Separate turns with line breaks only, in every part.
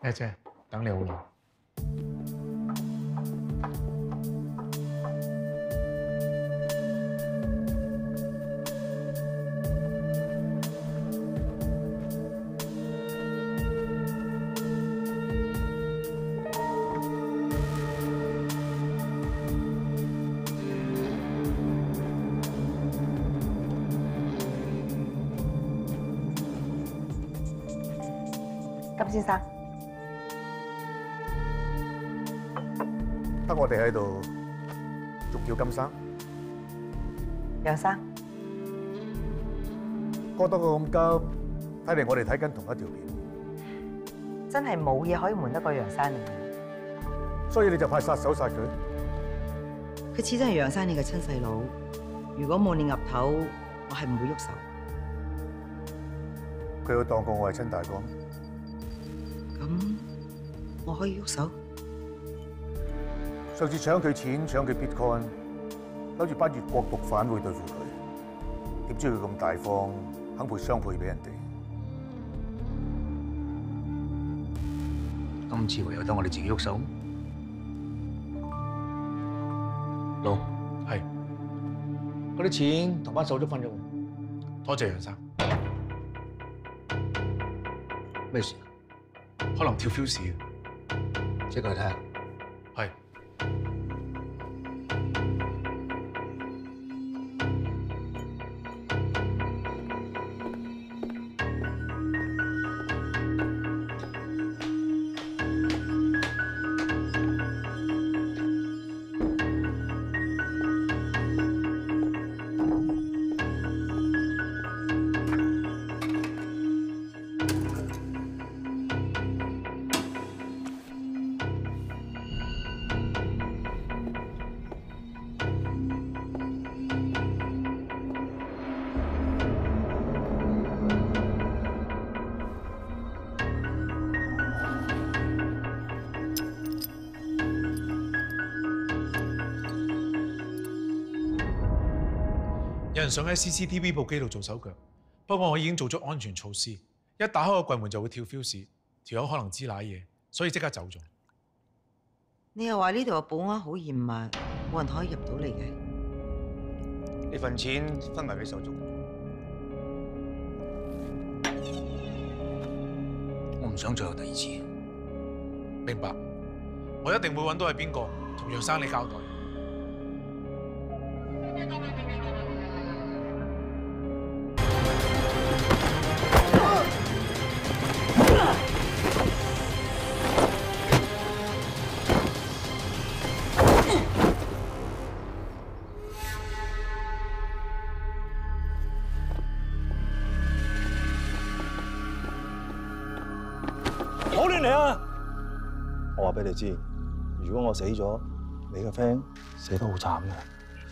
咩啫？等你好耐。
金先生，
得我哋喺度，仲叫金生？
楊生，
過得我咁急，睇嚟我哋睇緊同一條片，
真係冇嘢可以瞞得過楊生你嘅。
所以你就派殺手殺佢。
佢始終係楊生你嘅親細佬，如果冇你岌頭，我係唔會喐手。
佢有當過我係親大哥。
咁我可以喐手？
上次搶佢錢、搶佢 Bitcoin，諗住班越國毒販會對付佢，點知佢咁大方，肯賠雙倍俾人哋。
今次唯有等我哋自己喐手。老
係，
嗰啲錢同班手足分咗佢。
多謝楊生。
咩事？
可能跳 fuse 嘅。
即刻去睇下。
係。有人想喺 CCTV 部機度做手腳，不過我已經做咗安全措施，一打開個櫃門就會跳 fuse，條友可能知賴嘢，所以即刻走咗。
你又話呢度嘅保安好嚴密，冇人可以入到嚟嘅。
呢份錢分埋俾手足。
我唔想再有第二次。
明白，我一定會揾到係邊個，同楊生你交代。
唔好亂嚟啊！我話俾你知，如果我死咗，你個 friend 死得好慘嘅。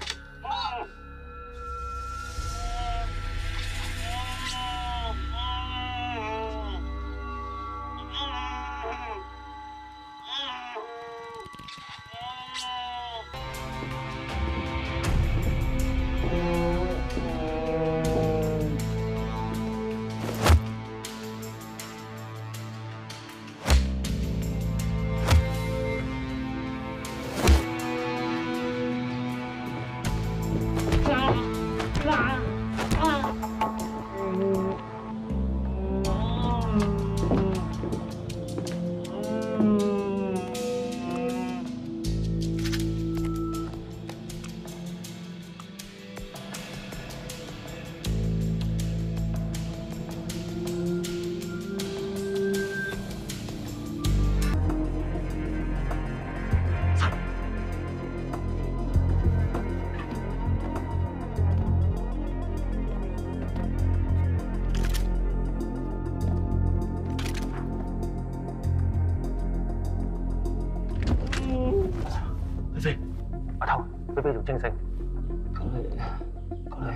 阿頭，俾條清醒。過嚟。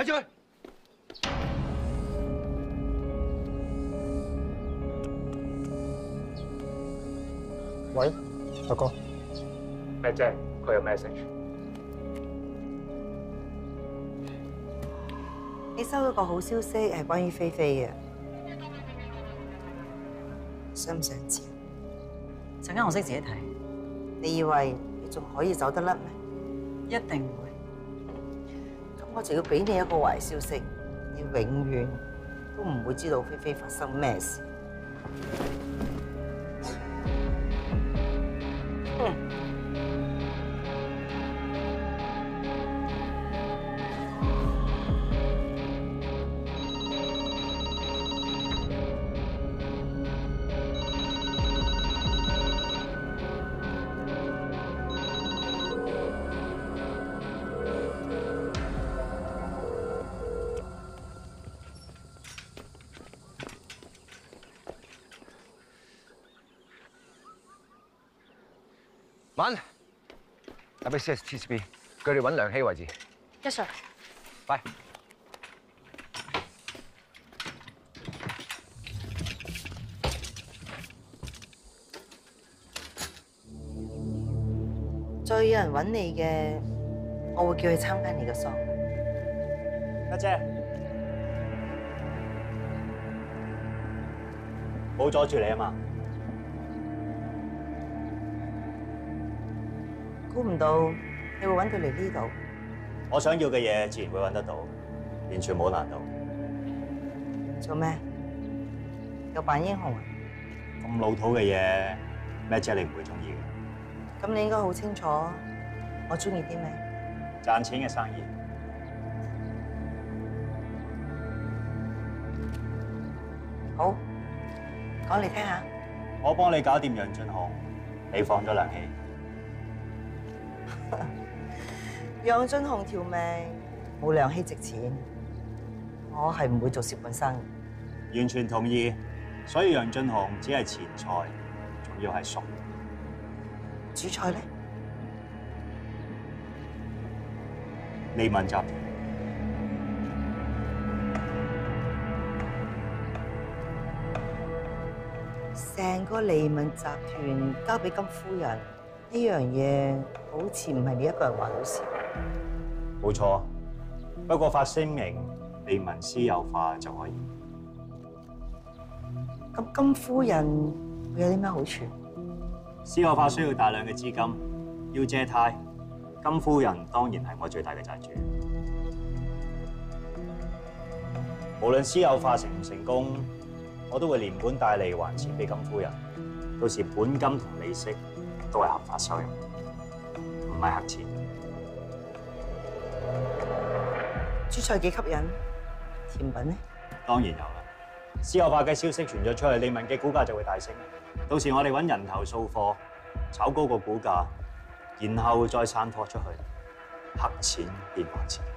住佢！
喂，阿哥，
咩啫？佢有 message？
你收到個好消息係關於菲菲嘅，想唔想知？
陣間我識自己睇，
你以為你仲可以走得甩咩？
一定會。
咁我就要俾你一個壞消息，你永遠都唔會知道菲菲發生咩事。
文，打俾 CSTCB， 佢哋揾梁希位置。
一 Sir。
快！
再有人揾你嘅，我會叫佢參加你嘅喪。
家姐，冇阻住你啊嘛！
估唔到你會揾佢嚟呢度。
我想要嘅嘢自然會揾得到，完全冇難度。
做咩？又扮英雄啊？
咁老土嘅嘢，咩姐你唔會中意嘅？
咁你應該好清楚我中意啲咩。
賺錢嘅生意。
好，講嚟聽下。
我幫你搞掂楊俊雄，你放咗梁希。
楊俊雄條命冇梁希值錢，我係唔會做蝕本生意。
完全同意。所以楊俊雄只係前菜，仲要係熟。
主菜咧？
利民集團。
成個利民集團交俾金夫人呢樣嘢，好似唔係你一個人話到事。
冇錯，不過發聲明利民私有化就可以。
咁金夫人會有啲咩好處？
私有化需要大量嘅資金，要借貸。金夫人當然係我最大嘅債主。無論私有化成唔成功，我都會連本帶利還錢俾金夫人。到時本金同利息都係合法收入，唔係黑錢。
主菜幾吸引，甜品呢？
當然有啦。私有化嘅消息傳咗出去，利民嘅股價就會大升。到時我哋揾人頭掃貨，炒高個股價，然後再散貨出去，黑錢變白錢。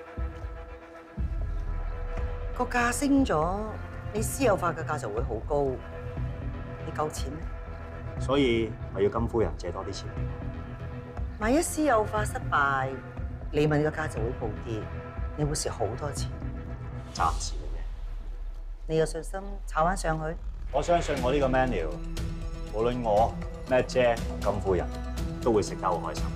個價升咗，你私有化嘅價就會好高，你夠錢咩？
所以我要金夫人借多啲錢。
萬一私有化失敗，利民嘅價就會暴跌，你會蝕好多錢。
暫時嘅啫。
你有信心炒翻上去？
我相信我呢個 menu， 無論我、咩姐同金夫人，都會食得好開心。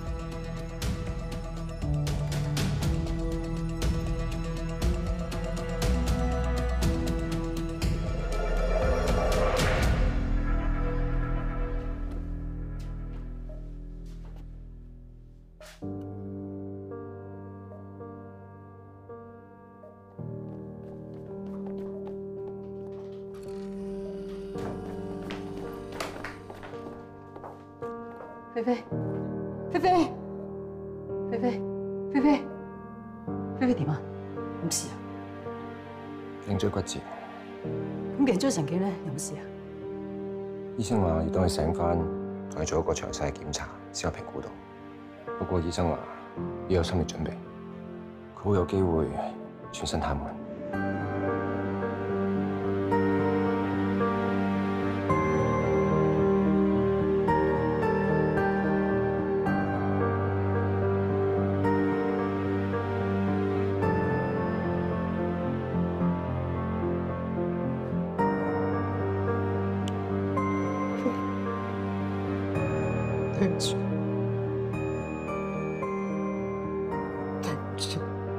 菲菲，菲菲，菲菲，菲菲，菲菲點啊？有冇事啊？
頸椎骨折，
咁頸椎神經咧有冇事啊？
醫生話要等佢醒翻，同佢做一個詳細嘅檢查，先有評估到。不過醫生話要有心理準備，佢好有機會全身癱瘓。 對唔住，對唔住，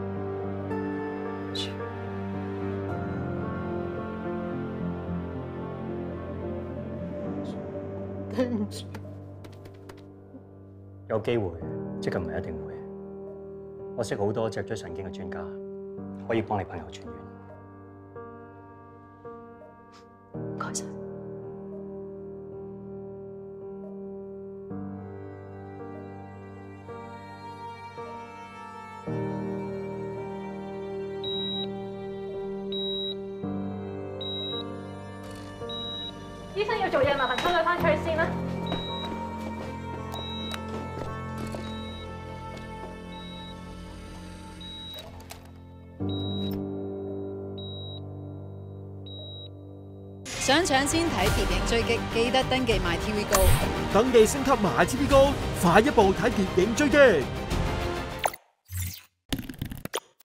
對唔住。
有機會，即係唔係一定會。我識好多脊椎神經嘅專家，可以幫你朋友傳院。
唔該晒。
醫生要做嘢，麻煩抽佢翻出去先啦。
想搶先睇諜影追擊，記得登記 MyTV Go。
登記升級 MyTV Go，快一步睇諜影追擊。